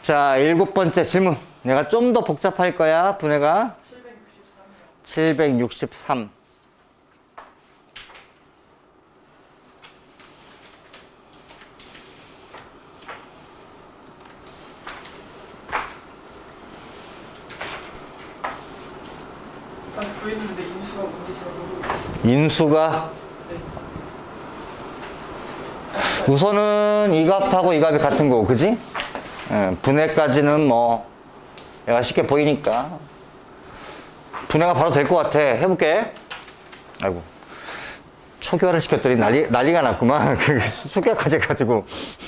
자, 7번째 질문. 내가 좀 더 복잡할 거야, 분해가. 763. 일단 구했는데 인수가 뭔지 잘 모르겠어요. 인수가? 네. 우선은 이 값하고 이 값이 같은 거고, 그지? 예, 분해까지는 뭐 얘가 쉽게 보이니까 분해가 바로 될 것 같아. 해볼게. 아이고, 초기화를 시켰더니 난리가 났구만. 초기화까지 해가지고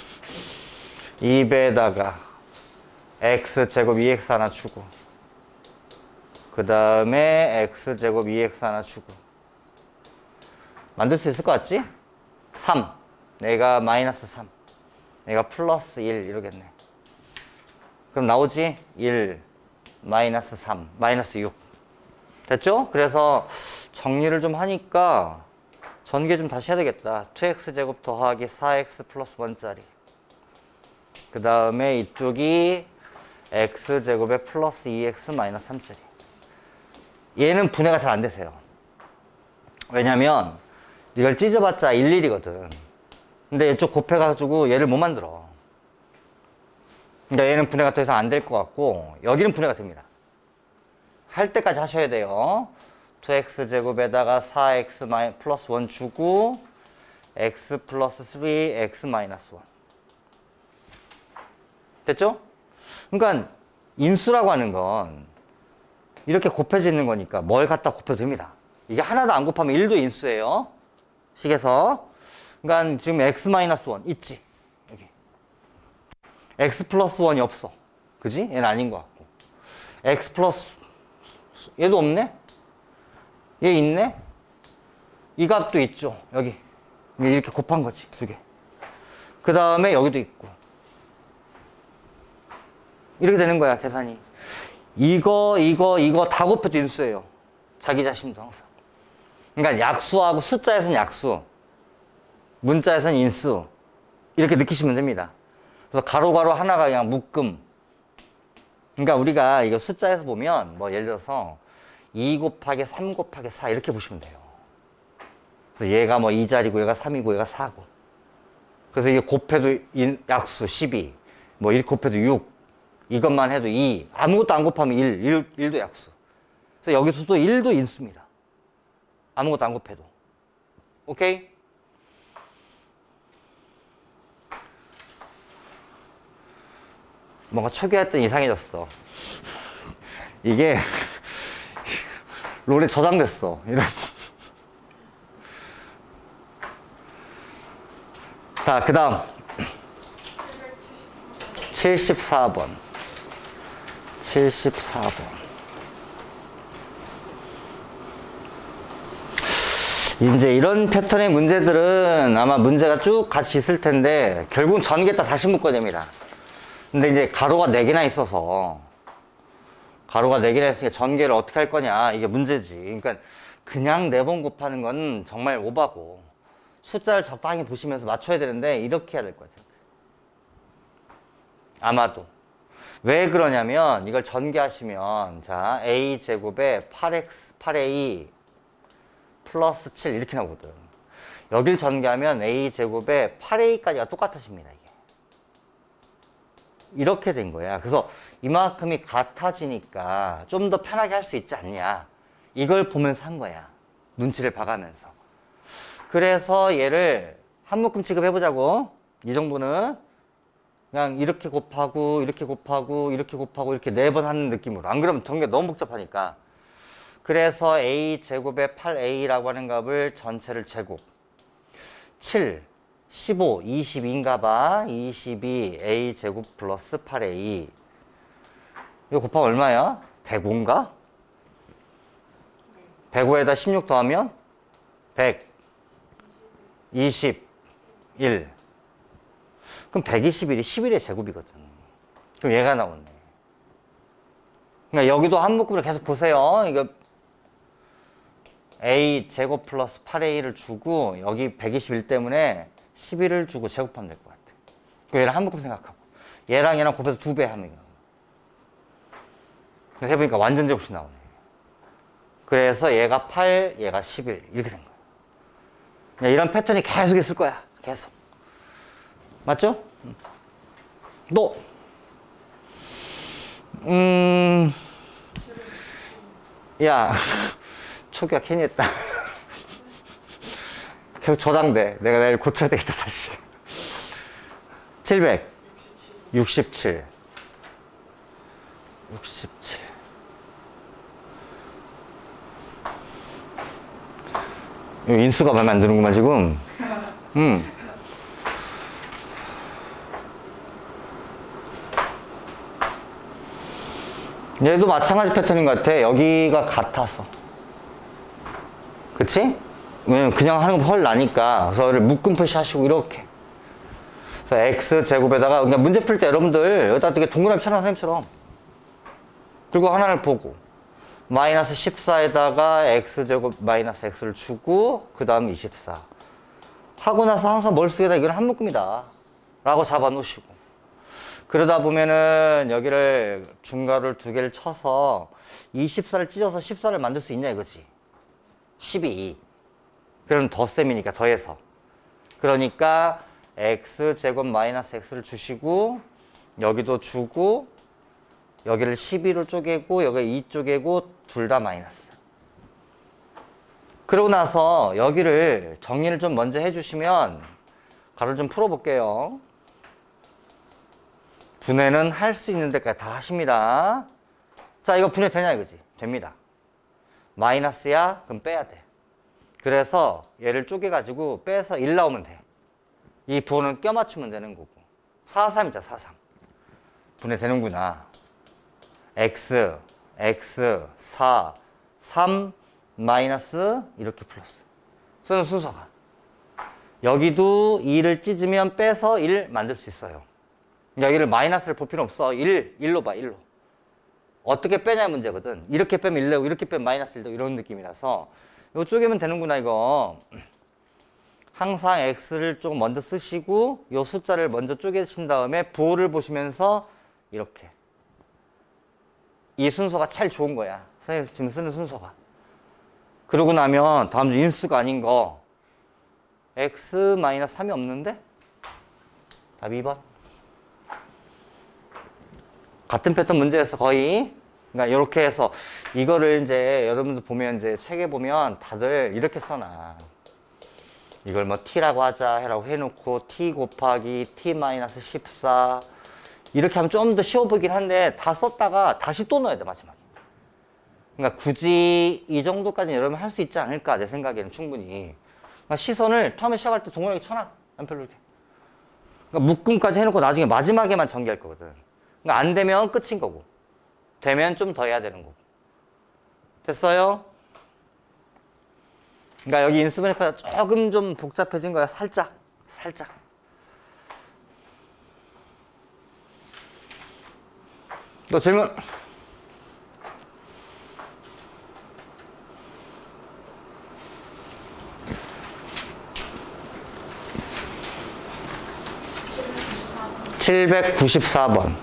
2배에다가 x제곱 2x 하나 주고, 그 다음에 x제곱 2x 하나 주고. 만들 수 있을 것 같지? 3, 내가 마이너스 3, 내가 플러스 1 이러겠네. 그럼 나오지? 1, 마이너스 3, 마이너스 6. 됐죠? 그래서 정리를 좀 하니까 전개 좀 다시 해야 되겠다. 2x제곱 더하기 4x 플러스 1짜리. 그 다음에 이쪽이 x제곱에 플러스 2x 마이너스 3짜리. 얘는 분해가 잘 안 되세요. 왜냐면 이걸 찢어봤자 11이거든. 근데 이쪽 곱해가지고 얘를 못 만들어. 그러니까 얘는 분해가 더 이상 안 될 것 같고, 여기는 분해가 됩니다. 할 때까지 하셔야 돼요. 2x제곱에다가 4x 플러스 1 주고 x 플러스 3 x 마이너스 1. 됐죠? 그러니까 인수라고 하는 건 이렇게 곱해져 있는 거니까 뭘 갖다 곱해도 됩니다. 이게 하나도 안 곱하면 1도 인수예요. 식에서. 그러니까 지금 x 마이너스 1 있지? 여기. x 플러스 1이 없어. 그지? 얘는 아닌 것 같고. x 플러스, 얘도 없네? 얘 있네? 이 값도 있죠. 여기. 이렇게 곱한 거지. 두 개. 그 다음에 여기도 있고. 이렇게 되는 거야, 계산이. 이거 다 곱해도 인수예요. 자기 자신도 항상. 그러니까 약수하고 숫자에서는 약수, 문자에서는 인수. 이렇게 느끼시면 됩니다. 그래서 가로 하나가 그냥 묶음. 그러니까 우리가 이거 숫자에서 보면 뭐 예를 들어서 2 곱하기 3 곱하기 4 이렇게 보시면 돼요. 그래서 얘가 뭐 2자리고 얘가 3이고 얘가 4고. 그래서 이게 곱해도 약수 12. 뭐 이렇게 곱해도 6. 이것만 해도 2. 아무것도 안 곱하면 1도 약수. 그래서 여기서도 1도 인수입니다. 아무것도 안 곱해도. 오케이? 뭔가 초기화했더니 이상해졌어. 이게 롤에 저장됐어. 이런. 자, 그 다음 74번. 74번. 이제 이런 패턴의 문제들은 아마 문제가 쭉 같이 있을 텐데 결국은 전개 다 다시 묶어야 됩니다. 근데 이제 가로가 4개나 있어서 가로가 4개나 있으니까 전개를 어떻게 할 거냐 이게 문제지. 그러니까 그냥 4번 곱하는 건 정말 오바고 숫자를 적당히 보시면서 맞춰야 되는데 이렇게 해야 될 것 같아요. 아마도. 왜 그러냐면 이걸 전개하시면 자 a제곱에 8a 플러스 7 이렇게 나오거든. 여길 전개하면 a제곱에 8a까지가 똑같아집니다. 이게. 이렇게 된 거야. 그래서 이만큼이 같아지니까 좀 더 편하게 할 수 있지 않냐. 이걸 보면서 한 거야. 눈치를 봐가면서. 그래서 얘를 한 묶음 취급해보자고. 이 정도는 그냥 이렇게 곱하고 이렇게 곱하고 이렇게 곱하고 이렇게 4번 하는 느낌으로. 안 그러면 전개 너무 복잡하니까. 그래서 a제곱에 8a라고 하는 값을 전체를 제곱 7, 15, 22인가 봐. 22 a제곱 플러스 8a. 이거 곱하면 얼마야? 105인가? 105에다 16 더하면 121. 그럼 121이 11의 제곱이거든. 그럼 얘가 나오네. 그러니까 여기도 한 묶음을 계속 보세요. 이거 a 제곱 플러스 8a를 주고 여기 121 때문에 11을 주고 제곱하면 될 것 같아. 그 얘를 한 묶음 생각하고 얘랑 얘랑 곱해서 2배 하면 이거. 그래서 해보니까 완전 제곱씩 나오네. 그래서 얘가 8, 얘가 11 이렇게 된 거야. 이런 패턴이 계속 있을 거야. 계속. 맞죠? 너 야 초기화 괜히 했다. 계속 저장돼. 내가 내일 고쳐야 되겠다 다시. 767 이거 인수가 마음에 안 드는구만 지금. 얘도 마찬가지 패턴인 것 같아. 여기가 같아서. 그치? 왜냐면 그냥 하는 거 헐 나니까. 그래서 얘를 묶음표시 하시고 이렇게. 그래서 x제곱에다가 그냥 문제 풀 때 여러분들 여기다 되게 동그라미 쳐놓은 선생님처럼. 그리고 하나를 보고 마이너스 14에다가 x제곱 마이너스 x를 주고 그 다음 24 하고 나서 항상 뭘 쓰게 다 이건 한 묶음이다 라고 잡아 놓으시고, 그러다 보면은 여기를 중괄호를 2개를 쳐서 24를 찢어서 14를 만들 수 있냐 이거지. 12. 그럼 덧셈이니까 더해서. 그러니까 x제곱 마이너스 x를 주시고 여기도 주고 여기를 12로 쪼개고 여기 2 쪼개고 둘 다 마이너스. 그러고 나서 여기를 정리를 좀 먼저 해주시면 가로를 좀 풀어볼게요. 분해는 할 수 있는 데까지 다 하십니다. 자, 이거 분해 되냐 이거지? 됩니다. 마이너스야? 그럼 빼야 돼. 그래서 얘를 쪼개가지고 빼서 1 나오면 돼. 이 부호는 껴맞추면 되는 거고. 4, 3이죠, 4, 3. 분해 되는구나. x, 4, 3, 마이너스 이렇게 플러스. 쓰는 순서가. 여기도 2를 찢으면 빼서 1 만들 수 있어요. 여기를 마이너스를 볼 필요 없어. 1로 봐, 1로. 어떻게 빼냐 문제거든. 이렇게 빼면 1 되고 이렇게 빼면 마이너스 1 되고 이런 느낌이라서 이거 쪼개면 되는구나 이거. 항상 x를 조금 먼저 쓰시고 이 숫자를 먼저 쪼개신 다음에 부호를 보시면서 이렇게. 이 순서가 제일 좋은 거야. 선생님 지금 쓰는 순서가. 그러고 나면 다음 주 인수가 아닌 거 x-3이 없는데? 답 2번. 같은 패턴 문제에서 거의, 그러니까 이렇게 해서 이거를 이제 여러분들 보면 이제 책에 보면 다들 이렇게 써놔. 이걸 뭐 t라고 하자 해라고 해놓고 t 곱하기 t-14 이렇게 하면 좀 더 쉬워 보이긴 한데 다 썼다가 다시 또 넣어야 돼 마지막에. 그러니까 굳이 이 정도까지는 여러분 할 수 있지 않을까 내 생각에는 충분히. 그러니까 시선을 처음에 시작할 때 동그랗게 쳐놔. 연필로 이렇게. 그러니까 묶음까지 해놓고 나중에 마지막에만 전개할 거거든. 그러니까 안 되면 끝인 거고 되면 좀 더 해야 되는 거고. 됐어요? 그러니까 여기 인수분해가 조금 좀 복잡해진 거야. 살짝. 또 질문? (794번)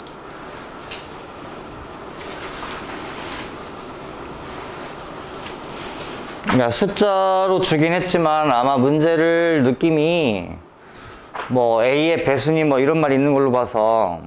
그러니까 숫자로 주긴 했지만 아마 문제를 느낌이 뭐 A의 배순이 뭐 이런 말이 있는 걸로 봐서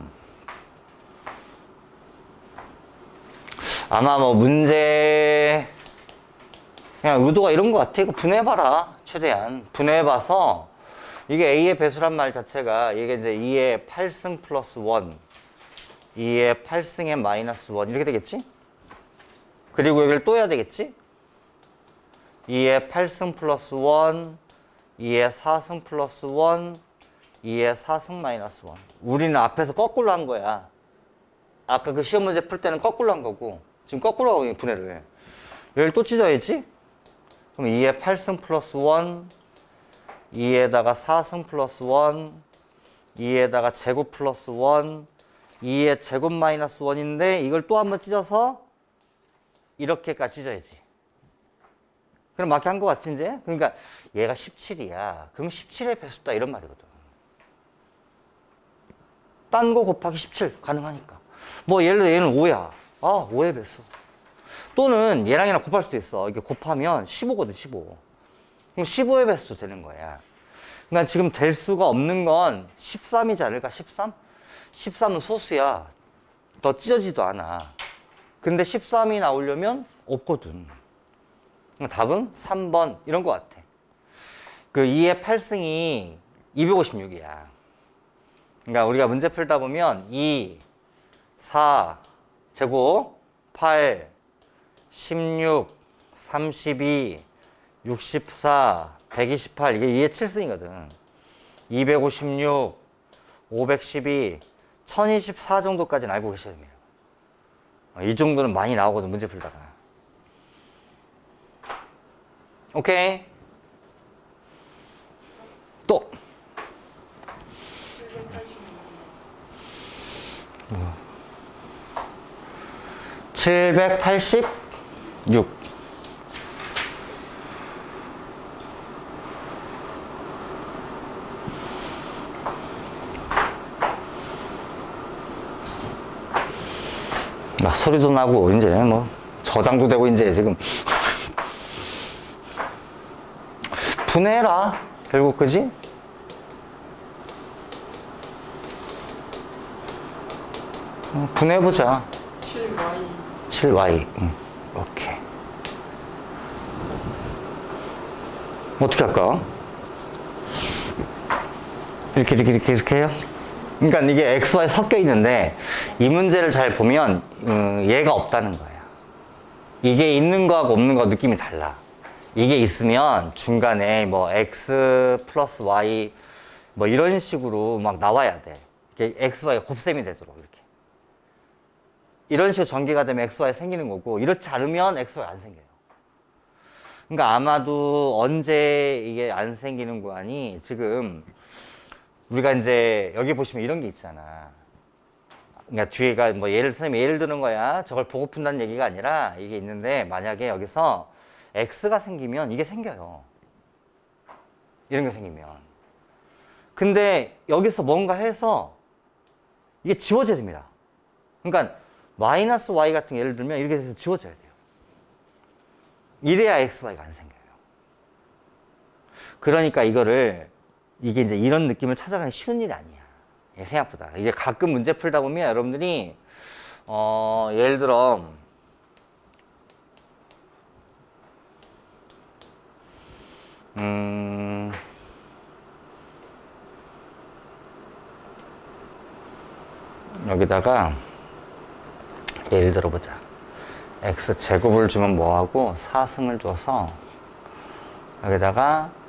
아마 뭐 문제 그냥 의도가 이런 것 같아. 이거 분해해봐라. 최대한 분해해봐서 이게 A의 배수란 말 자체가 이게 이제 2의 8승 플러스 1 2의 8승의 마이너스 1 이렇게 되겠지? 그리고 여기를 또 해야 되겠지? 2의 8승 플러스 1 2의 4승 플러스 1 2의 4승 마이너스 1 우리는 앞에서 거꾸로 한 거야. 아까 그 시험 문제 풀 때는 거꾸로 한 거고 지금 거꾸로 하고 분해를 해. 여기를 또 찢어야지? 그럼 2의 8승 플러스 1 2에다가 4승 플러스 1 2에다가 제곱 플러스 1 2의 제곱 마이너스 1인데 이걸 또 한번 찢어서 이렇게까지 찢어야지. 그럼 맞게 한 거 같지 이제? 그러니까 얘가 17이야. 그럼 17의 배수다 이런 말이거든. 딴 거 곱하기 17 가능하니까. 뭐 예를 들어 얘는 5야. 아, 5의 배수. 또는 얘랑 얘랑 곱할 수도 있어. 이게 곱하면 15거든, 15. 그럼 15의 배수도 되는 거야. 그러니까 지금 될 수가 없는 건 13이지 않을까? 13? 13은 소수야. 더 찢어지도 않아. 근데 13이 나오려면 없거든. 그러니까 답은 3번 이런 거 같아. 그 2의 8승이 256이야. 그러니까 우리가 문제 풀다 보면 2, 4, 제곱, 8, 16, 32, 64, 128 이게 2의 7승이거든. 256, 512, 1024 정도까지는 알고 계셔야 됩니다. 이 정도는 많이 나오거든, 문제 풀다가. 오케이. 또 786. 막 소리도 나고 이제 뭐 저장도 되고 이제 지금 분해해라 결국 그지? 분해해보자. 7y 7y. 오케이. 어떻게 할까? 이렇게 해요? 그러니까 이게 x, y 섞여 있는데 이 문제를 잘 보면 얘가 없다는 거예요. 이게 있는 거하고 없는 거 느낌이 달라. 이게 있으면 중간에 뭐 x 플러스 y 뭐 이런 식으로 막 나와야 돼. 이게 x, y가 곱셈이 되도록 이렇게. 이런 식으로 전개가 되면 x, y 생기는 거고 이렇지 않으면 x, y 안 생겨요. 그러니까 아마도 언제 이게 안 생기는 구간이 지금 우리가 이제 여기 보시면 이런 게 있잖아. 그러니까 뒤에가 뭐 선생님이 예를 드는 거야. 저걸 보고 푼다는 얘기가 아니라 이게 있는데 만약에 여기서 x가 생기면 이게 생겨요. 이런 게 생기면. 근데 여기서 뭔가 해서 이게 지워져야 됩니다. 그러니까 마이너스 y 같은 게 예를 들면 이렇게 해서 지워져야 돼요. 이래야 x, y가 안 생겨요. 그러니까 이게 이제 이런 느낌을 찾아가는 쉬운 일이 아니야. 생각보다. 이제 가끔 문제 풀다 보면 여러분들이, 예를 들어, 여기다가, 예를 들어보자. x제곱을 주면 뭐하고 4승을 줘서 여기다가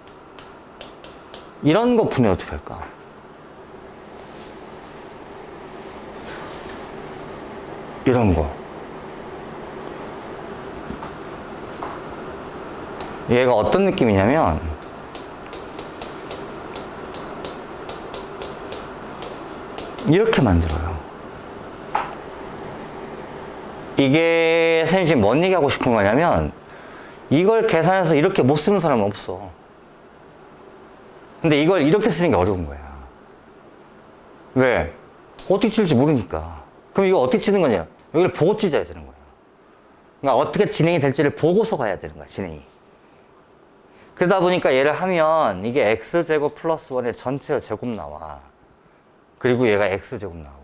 이런 거 분해 어떻게 할까? 이런 거. 얘가 어떤 느낌이냐면 이렇게 만들어요. 이게 선생님 지금 뭔 얘기하고 싶은 거냐면 이걸 계산해서 이렇게 못 쓰는 사람은 없어. 근데 이걸 이렇게 쓰는 게 어려운 거야. 왜? 어떻게 칠지 모르니까. 그럼 이거 어떻게 치는 거냐? 여기를 보고 찢어야 되는 거야. 그러니까 어떻게 진행이 될지를 보고서 가야 되는 거야, 진행이. 그러다 보니까 얘를 하면 이게 x제곱 플러스 1의 전체의 제곱 나와. 그리고 얘가 x제곱 나오고.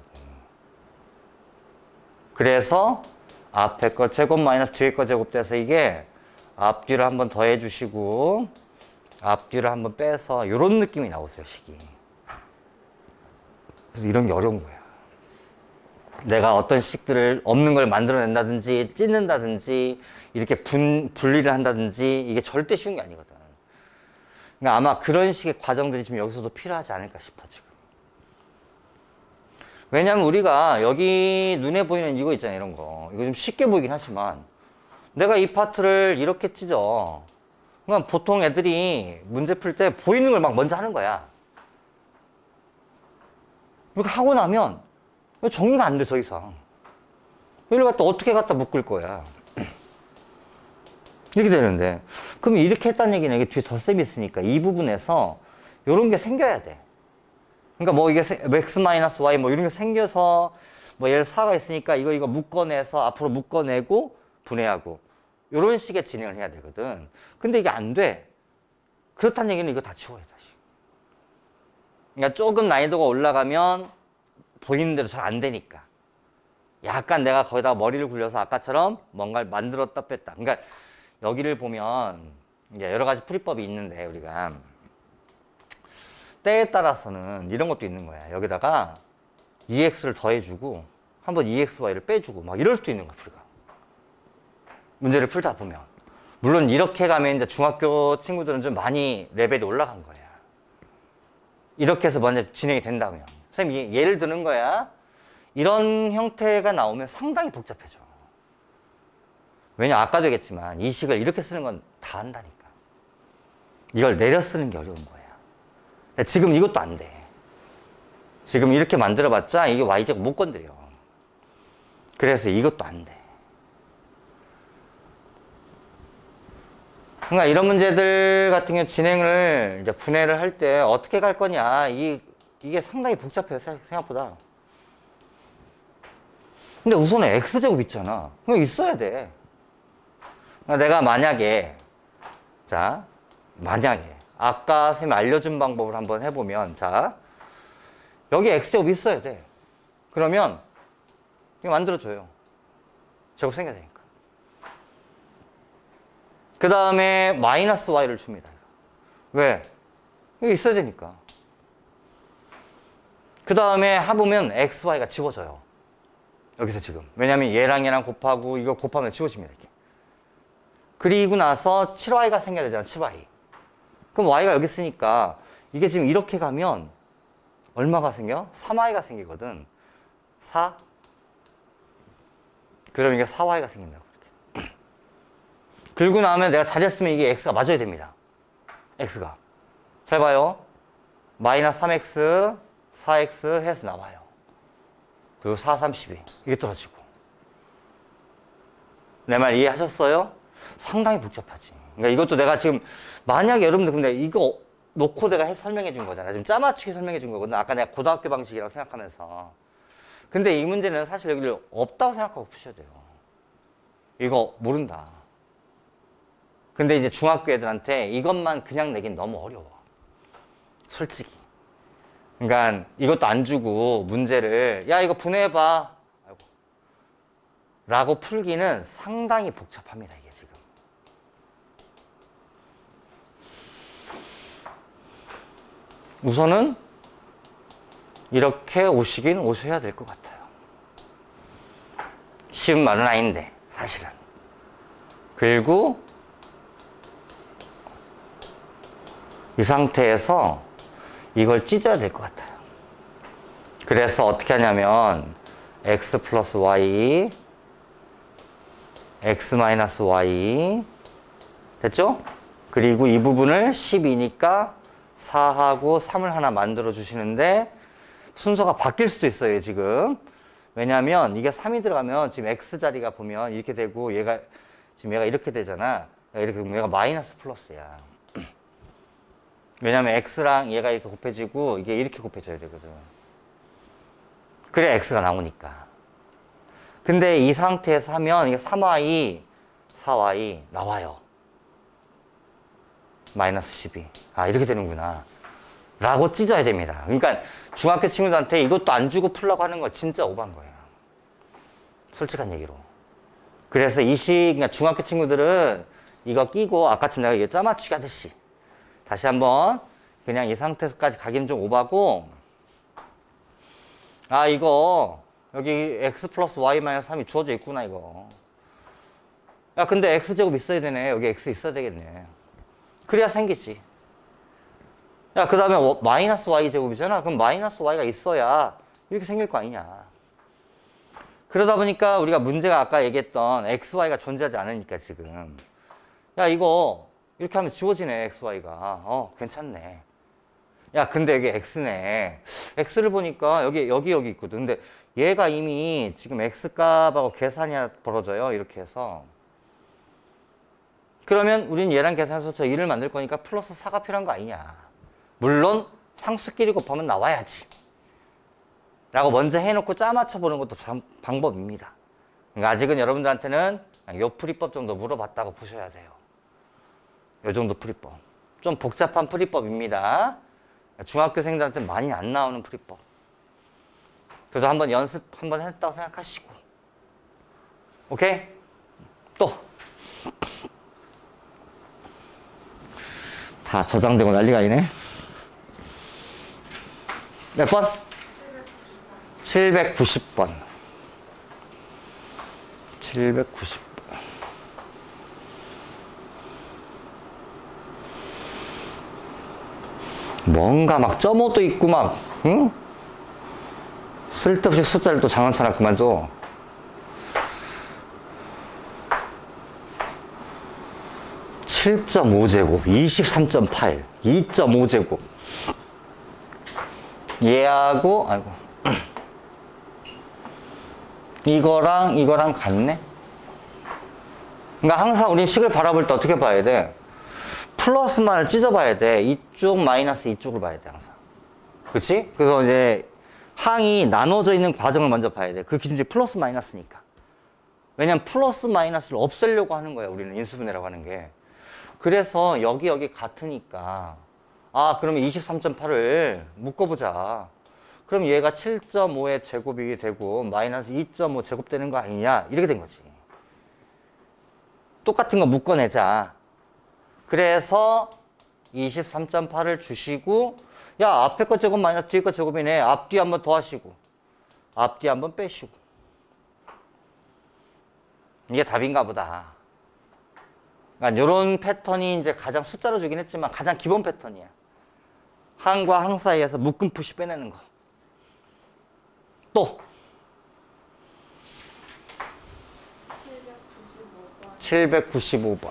그래서 앞에 거 제곱 마이너스 뒤에 거 제곱 돼서 이게 앞뒤를 한번 더해 주시고 앞뒤를 한번 빼서 이런 느낌이 나오세요, 식이. 그래서 이런 게 어려운 거야. 내가 어떤 식들을 없는 걸 만들어낸다든지 찢는다든지 이렇게 분리를 한다든지 이게 절대 쉬운 게 아니거든. 그러니까 아마 그런 식의 과정들이 지금 여기서도 필요하지 않을까 싶어 지금. 왜냐면 우리가 여기 눈에 보이는 이거 있잖아요, 이런 거. 이거 좀 쉽게 보이긴 하지만 내가 이 파트를 이렇게 찢어. 그러니까 보통 애들이 문제 풀 때 보이는 걸 막 먼저 하는 거야. 이렇게 하고 나면 정리가 안 돼, 더 이상. 이걸 갖다 어떻게 갖다 묶을 거야. 이렇게 되는데. 그럼 이렇게 했다는 얘기는 이게 뒤에 덧셈이 있으니까 이 부분에서 이런 게 생겨야 돼. 그러니까 뭐 이게 x 마이너스 y 뭐 이런 게 생겨서 뭐 얘를 4가 있으니까 이거 묶어내서 앞으로 묶어내고 분해하고 이런 식의 진행을 해야 되거든. 근데 이게 안 돼. 그렇다는 얘기는 이거 다 치워야 돼, 다시. 그러니까 조금 난이도가 올라가면 보이는 대로 잘 안 되니까. 약간 내가 거기다가 머리를 굴려서 아까처럼 뭔가를 만들었다 뺐다. 그러니까 여기를 보면 이제 여러 가지 풀이법이 있는데 우리가 때에 따라서는 이런 것도 있는 거야. 여기다가 EX를 더해주고 한번 EXY를 빼주고 막 이럴 수도 있는 거야, 우리가. 문제를 풀다 보면. 물론 이렇게 가면 이제 중학교 친구들은 좀 많이 레벨이 올라간 거야. 이렇게 해서 먼저 진행이 된다면. 선생님, 예를 드는 거야. 이런 형태가 나오면 상당히 복잡해져. 왜냐, 아까도 얘기했지만 이 식을 이렇게 쓰는 건 다 한다니까. 이걸 내려 쓰는 게 어려운 거야. 근데 지금 이것도 안 돼. 지금 이렇게 만들어봤자 이게 y제곱 못 건드려. 그래서 이것도 안 돼. 그러니까 이런 문제들 같은 경우 진행을 이제 분해를 할 때 어떻게 갈 거냐. 이게 상당히 복잡해요, 생각보다. 근데 우선은 x제곱 있잖아. 그럼 있어야 돼. 그러니까 내가 만약에 아까 선생님이 알려준 방법을 한번 해보면 여기 x제곱 있어야 돼. 그러면 이거 만들어줘요. 제곱 생겨야 되니까. 그 다음에 마이너스 y를 줍니다. 왜? 이거 있어야 되니까. 그 다음에 해보면 xy가 지워져요. 여기서 지금. 왜냐면 얘랑 곱하고 이거 곱하면 지워집니다. 이렇게. 그리고 나서 7y가 생겨야 되잖아. 7y. 그럼 y가 여기 있으니까 이게 지금 이렇게 가면 얼마가 생겨? 3y가 생기거든. 4. 그럼 이게 4y가 생긴다고. 이렇게. 그리고 나면 내가 잘했으면 이게 x가 맞아야 됩니다. x가. 잘 봐요. 마이너스 3x, 4x 해서 나와요. 그리고 4, 32. 이게 떨어지고. 내 말 이해하셨어요? 상당히 복잡하지. 그러니까 이것도 내가 지금 만약에 여러분들 근데 이거 놓고 내가 설명해 준 거잖아. 지금 짜맞추게 설명해 준 거거든. 아까 내가 고등학교 방식이라고 생각하면서. 근데 이 문제는 사실 여기를 없다고 생각하고 푸셔야 돼요. 이거 모른다. 근데 이제 중학교 애들한테 이것만 그냥 내긴 너무 어려워. 솔직히. 그러니까 이것도 안 주고 문제를 야 이거 분해해봐. 아이고. 라고 풀기는 상당히 복잡합니다. 이게 지금. 우선은 이렇게 오시긴 오셔야 될 것 같아요. 쉬운 말은 아닌데 사실은. 그리고 이 상태에서 이걸 찢어야 될 것 같아요. 그래서 어떻게 하냐면 x 플러스 y x 마이너스 y 됐죠? 그리고 이 부분을 12니까 4하고 3을 하나 만들어 주시는데 순서가 바뀔 수도 있어요, 지금. 왜냐면 이게 3이 들어가면 지금 x 자리가 보면 이렇게 되고 얘가 이렇게 되잖아. 이렇게 되면 얘가 마이너스 플러스야. 왜냐면 x랑 얘가 이렇게 곱해지고 이게 이렇게 곱해져야 되거든. 그래 x가 나오니까. 근데 이 상태에서 하면 이게 3y, 4y 나와요. 마이너스 12. 아 이렇게 되는구나. 라고 찢어야 됩니다. 그러니까 중학교 친구들한테 이것도 안 주고 풀라고 하는 거 진짜 오반 거예요. 솔직한 얘기로. 그래서 그러니까 중학교 친구들은 이거 끼고 아까처럼 내가 이거 짜맞추기 하듯이 다시 한번 그냥 이 상태까지 가기는 좀 오바고 아 이거 여기 x 플러스 y 마이너스 3이 주어져 있구나 이거. 야 근데 x제곱 있어야 되네. 여기 x 있어야 되겠네. 그래야 생기지. 야 그 다음에 마이너스 y제곱이잖아. 그럼 마이너스 y가 있어야 이렇게 생길 거 아니냐. 그러다 보니까 우리가 문제가 아까 얘기했던 xy가 존재하지 않으니까 지금 야 이거 이렇게 하면 지워지네 xy가. 괜찮네. 야 근데 여기 x네. x를 보니까 여기 있거든. 근데 얘가 이미 지금 x값하고 계산이 벌어져요. 이렇게 해서 그러면 우린 얘랑 계산해서 저 1을 만들 거니까 플러스 4가 필요한 거 아니냐. 물론 상수끼리 곱하면 나와야지. 라고 먼저 해놓고 짜맞춰 보는 것도 방법입니다. 그러니까 아직은 여러분들한테는 요 풀이법 정도 물어봤다고 보셔야 돼요. 요 정도 풀이법. 좀 복잡한 풀이법입니다. 중학교생들한테 많이 안 나오는 풀이법. 그래도 한번 연습 한번 했다고 생각하시고. 오케이? 또. 다 저장되고 난리가 아니네. 몇 번? 790번. 790번. 뭔가 막 점오도 있고 막, 응? 쓸데없이 숫자를 또 장난쳐놨구만, 또. (7.5제곱) 23.8 2.5제곱 얘하고 아이고 이거랑 같네. 그러니까 항상 우린 식을 바라볼 때 어떻게 봐야 돼? 플러스만을 찢어봐야 돼. 이쪽 마이너스 이쪽을 봐야 돼 항상. 그렇지? 그래서 이제 항이 나눠져 있는 과정을 먼저 봐야 돼. 그 기준이 플러스 마이너스니까. 왜냐면 플러스 마이너스를 없애려고 하는 거야 우리는 인수분해라고 하는 게. 그래서 여기 같으니까 아 그러면 23.8을 묶어보자. 그럼 얘가 7.5의 제곱이 되고 마이너스 2.5 제곱 되는 거 아니냐 이렇게 된 거지. 똑같은 거 묶어내자. 그래서 23.8을 주시고 야 앞에 거 제곱 마이너스 뒤에 거 제곱이네. 앞뒤 한번 더하시고 앞뒤 한번 빼시고 이게 답인가 보다. 그러니까 이런 패턴이 이제 가장 숫자로 주긴 했지만 가장 기본 패턴이야. 항과 항 사이에서 묶음 푸시 빼내는 거. 또 795번.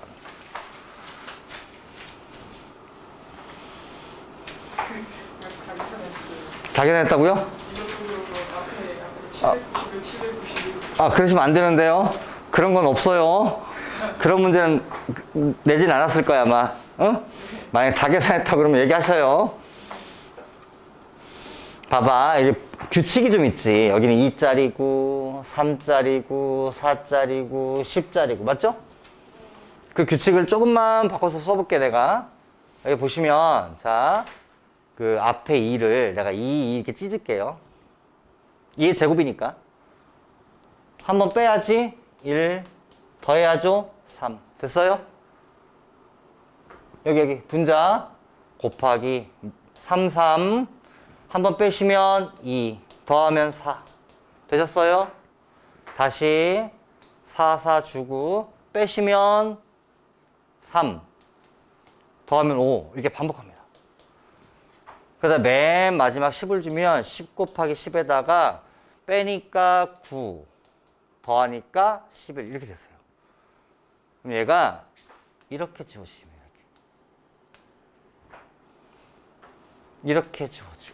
자기했다고요? 아, 그러시면 안 되는데요. 그런 건 없어요. 그런 문제는 내진 않았을 거야 아마. 어? 만약에 자기했다 그러면 얘기하셔요. 봐봐, 이게 규칙이 좀 있지. 여기는 2짜리고 3짜리고 4짜리고 10짜리고 맞죠? 그 규칙을 조금만 바꿔서 써볼게 내가. 여기 보시면 자, 그 앞에 2를 내가 2 이렇게 찢을게요. 2의 제곱이니까 한번 빼야지. 1 더해야죠. 3 됐어요? 여기 분자 곱하기 3 한번 빼시면 2 더하면 4 되셨어요? 다시 4 주고 빼시면 3 더하면 5 이렇게 반복합니다. 그러다 맨 마지막 10을 주면 10 곱하기 10에다가 빼니까 9 더하니까 11 이렇게 됐어요. 그럼 얘가 이렇게 지워지면 이렇게 지워지고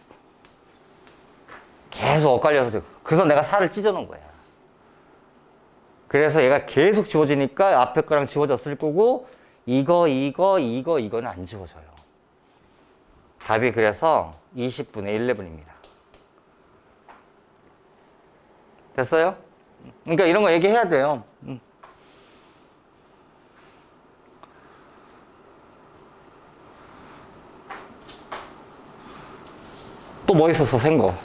계속 엇갈려서 되고 그래서 내가 4를 찢어놓은 거야. 그래서 얘가 계속 지워지니까 앞에 거랑 지워졌을 거고 이거는 안 지워져요. 답이 그래서 20분의 11입니다. 됐어요? 그러니까 이런 거 얘기해야 돼요. 또 뭐 있었어, 센 거?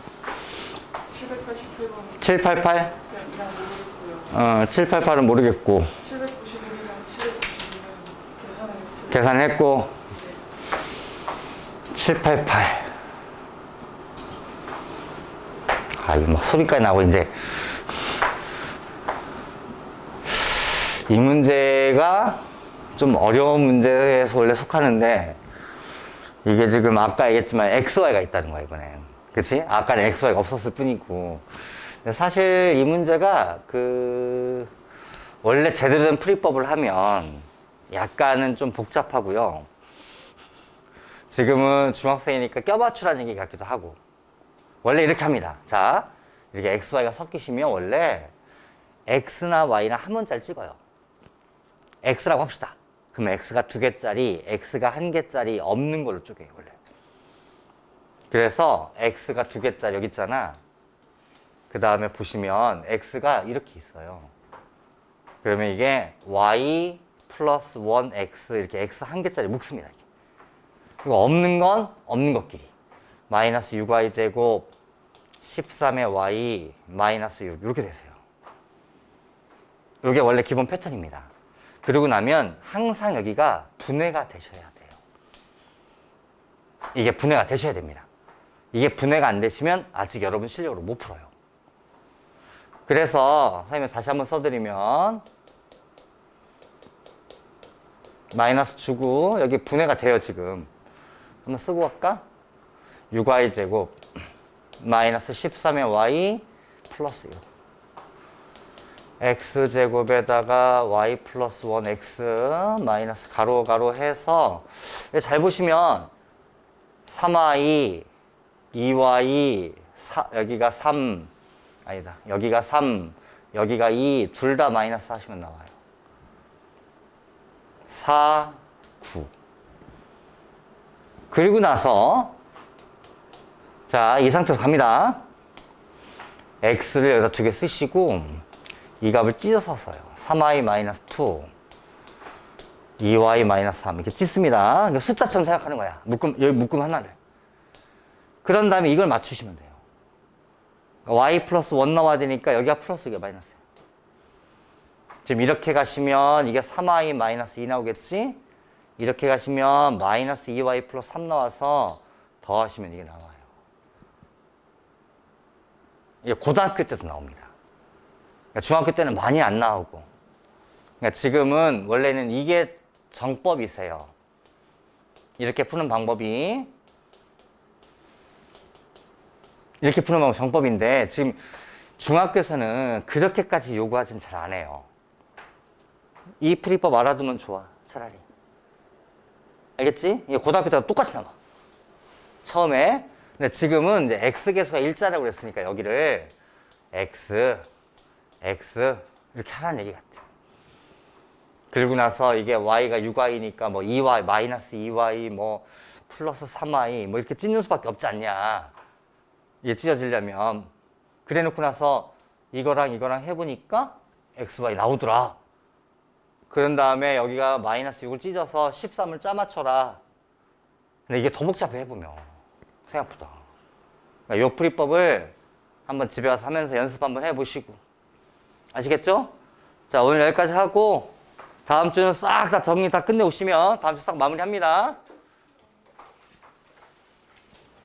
788번. 788? 그냥 모르겠고요. 788은 모르겠고. 791이랑 792는 계산을 했어요. 계산했고. 네. 788. 아, 이거 막 소리까지 나고, 이제. 이 문제가 좀 어려운 문제에서 원래 속하는데, 이게 지금 아까 얘기했지만 XY가 있다는 거야, 이번엔. 그치? 아까는 XY가 없었을 뿐이고. 근데 사실 이 문제가 원래 제대로 된 풀이법을 하면 약간은 좀 복잡하고요. 지금은 중학생이니까 껴맞추라는 얘기 같기도 하고. 원래 이렇게 합니다. 자, 이렇게 XY가 섞이시면 원래 X나 Y나 한 문자를 찍어요. X라고 합시다. 그러면 X가 2개짜리, X가 1개짜리 없는 걸로 쪼개요, 원래. 그래서 x가 2개짜리 여기 있잖아. 그 다음에 보시면 x가 이렇게 있어요. 그러면 이게 y 플러스 1x 이렇게 x 1개짜리 묶습니다. 이게. 그리고 없는 건 없는 것끼리. 마이너스 6y 제곱 13의 y 마이너스 6 이렇게 되세요. 이게 원래 기본 패턴입니다. 그러고 나면 항상 여기가 분해가 되셔야 돼요. 이게 분해가 되셔야 됩니다. 이게 분해가 안 되시면 아직 여러분 실력으로 못 풀어요. 그래서 선생님이 다시 한번 써드리면 마이너스 주고 여기 분해가 돼요. 지금 한번 쓰고 갈까? 6y 제곱 마이너스 13의 y 플러스 6 x제곱에다가 y 플러스 1x 마이너스 가로 가로 해서 잘 보시면 3y 2y 여기가 3 아니다 여기가 3 여기가 2 둘 다 마이너스 하시면 나와요. 4, 9 그리고 나서 자, 이 상태에서 갑니다. x를 여기다 2개 쓰시고 이 값을 찢어서 써요. 3y-2 2y-3 이렇게 찢습니다. 그러니까 숫자처럼 생각하는 거야. 여기 묶음 하나를. 그런 다음에 이걸 맞추시면 돼요. 그러니까 y 플러스 1 나와야 되니까 여기가 플러스 이게 마이너스예요. 지금 이렇게 가시면 이게 3y-2 나오겠지? 이렇게 가시면 마이너스 2y 플러스 3 나와서 더하시면 이게 나와요. 이게 고등학교 때도 나옵니다. 그러니까 중학교 때는 많이 안 나오고. 그러니까 지금은 원래는 이게 정법이세요. 이렇게 푸는 방법이. 이렇게 푸는 방법이 정법인데 지금 중학교에서는 그렇게까지 요구하진 잘 안 해요. 이 풀이법 알아두면 좋아. 차라리. 알겠지? 이게 고등학교 때도 똑같이 나와. 처음에. 근데 지금은 이제 x계수가 일자라고 그랬으니까 여기를 x 이렇게 하라는 얘기 같아. 그리고 나서 이게 y가 6y니까 뭐 2y 마이너스 2y 뭐 플러스 3y 뭐 이렇게 찢는 수밖에 없지 않냐. 이게 찢어지려면. 그래 놓고 나서 이거랑 해보니까 xy 나오더라. 그런 다음에 여기가 마이너스 6을 찢어서 13을 짜맞춰라. 근데 이게 더 복잡해 해보면 생각보다. 그러니까 요 풀이법을 한번 집에 와서 하면서 연습 한번 해보시고. 아시겠죠? 자, 오늘 여기까지 하고 다음 주는 싹 다 정리 다 끝내오시면 다음 주 싹 마무리합니다.